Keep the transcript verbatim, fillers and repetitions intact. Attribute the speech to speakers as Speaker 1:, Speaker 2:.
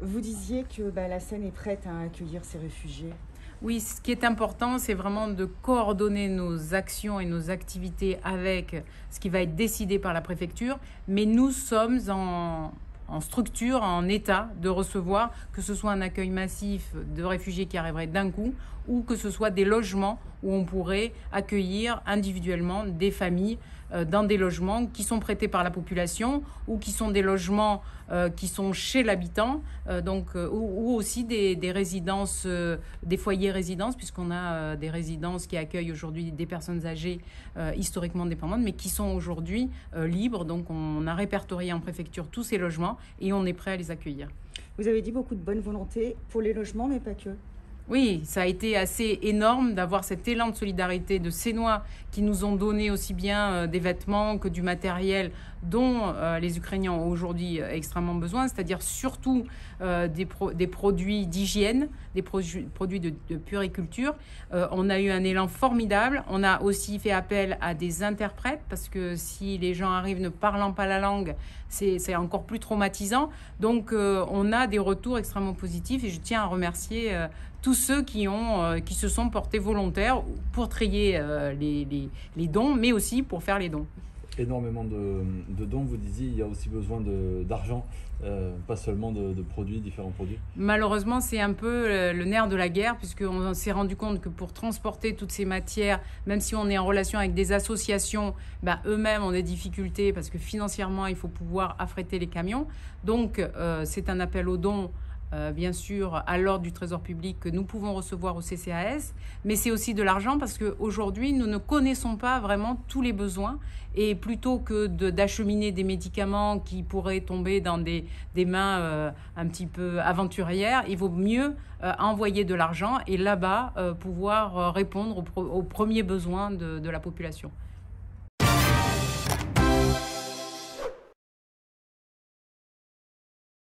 Speaker 1: Vous disiez que bah, la Seine est prête à accueillir ces réfugiés.
Speaker 2: Oui, ce qui est important, c'est vraiment de coordonner nos actions et nos activités avec ce qui va être décidé par la préfecture. Mais nous sommes en, en structure, en état de recevoir, que ce soit un accueil massif de réfugiés qui arriveraient d'un coup, ou que ce soit des logements où on pourrait accueillir individuellement des familles euh, dans des logements qui sont prêtés par la population ou qui sont des logements euh, qui sont chez l'habitant, euh, donc euh, ou, ou aussi des, des résidences, euh, des foyers résidences, puisqu'on a euh, des résidences qui accueillent aujourd'hui des personnes âgées euh, historiquement dépendantes, mais qui sont aujourd'hui euh, libres. Donc on a répertorié en préfecture tous ces logements et on est prêt à les accueillir.
Speaker 1: Vous avez dit beaucoup de bonne volonté pour les logements, mais pas que.
Speaker 2: Oui, ça a été assez énorme d'avoir cet élan de solidarité de Sénois qui nous ont donné aussi bien euh, des vêtements que du matériel dont euh, les Ukrainiens ont aujourd'hui euh, extrêmement besoin, c'est-à-dire surtout euh, des, pro des produits d'hygiène, des pro produits de, de puriculture. Euh, on a eu un élan formidable. On a aussi fait appel à des interprètes parce que si les gens arrivent ne parlant pas la langue, c'est encore plus traumatisant. Donc euh, on a des retours extrêmement positifs et je tiens à remercier euh, tous ceux qui, ont, euh, qui se sont portés volontaires pour trier euh, les, les, les dons, mais aussi pour faire les dons.
Speaker 3: Énormément de, de dons, vous disiez, il y a aussi besoin d'argent, euh, pas seulement de, de produits, différents produits.
Speaker 2: Malheureusement, c'est un peu le, le nerf de la guerre, puisqu'on s'est rendu compte que pour transporter toutes ces matières, même si on est en relation avec des associations, ben, eux-mêmes ont des difficultés, parce que financièrement, il faut pouvoir affréter les camions. Donc, euh, c'est un appel aux dons. Euh, bien sûr, à l'ordre du Trésor public que nous pouvons recevoir au C C A S, mais c'est aussi de l'argent parce qu'aujourd'hui, nous ne connaissons pas vraiment tous les besoins et plutôt que d'acheminer de, des médicaments qui pourraient tomber dans des, des mains euh, un petit peu aventurières, il vaut mieux euh, envoyer de l'argent et là-bas euh, pouvoir répondre aux, aux premiers besoins de, de la population.